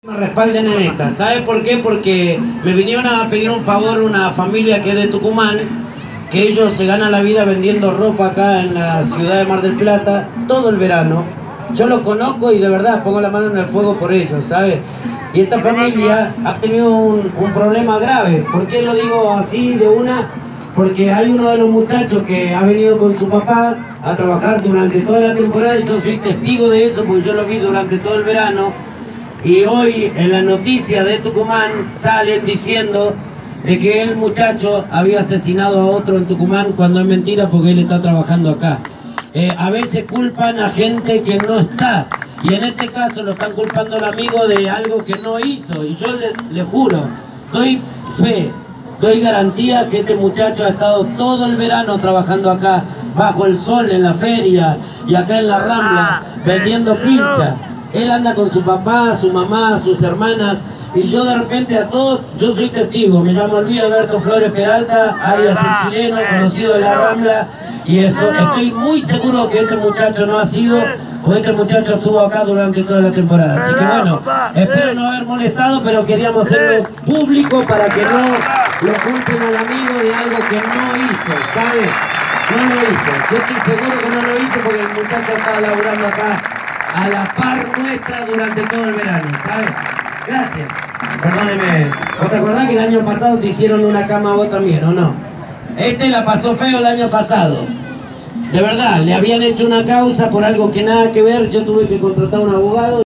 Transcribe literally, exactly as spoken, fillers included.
Me respalden en esta. ¿Sabe por qué? Porque me vinieron a pedir un favor una familia que es de Tucumán, que ellos se ganan la vida vendiendo ropa acá en la ciudad de Mar del Plata todo el verano. Yo los conozco y de verdad pongo la mano en el fuego por ellos, ¿sabes? Y esta familia ha tenido un, un problema grave. ¿Por qué lo digo así de una? Porque hay uno de los muchachos que ha venido con su papá a trabajar durante toda la temporada y yo soy testigo de eso porque yo lo vi durante todo el verano. Y hoy en la noticia de Tucumán salen diciendo de que el muchacho había asesinado a otro en Tucumán cuando es mentira porque él está trabajando acá. Eh, a veces culpan a gente que no está y en este caso lo están culpando al amigo de algo que no hizo. Y yo le, le juro, doy fe, doy garantía que este muchacho ha estado todo el verano trabajando acá bajo el sol en la feria y acá en la Rambla vendiendo pincha. Él anda con su papá, su mamá, sus hermanas, y yo de repente a todos, yo soy testigo, me llamo Luis Alberto Flores Peralta, alias el chileno, conocido de la Rambla, y eso, estoy muy seguro que este muchacho no ha sido, o este muchacho estuvo acá durante toda la temporada. Así que bueno, espero no haber molestado, pero queríamos hacerlo público para que no lo culpen al amigo de algo que no hizo, ¿sabes? No lo hizo, yo estoy seguro que no lo hizo porque el muchacho estaba laburando acá a la par nuestra durante todo el verano, ¿sabes? Gracias. Perdóneme, ¿vos te acordás que el año pasado te hicieron una cama a vos también, o no? Este la pasó feo el año pasado. De verdad, le habían hecho una causa por algo que nada que ver, yo tuve que contratar a un abogado.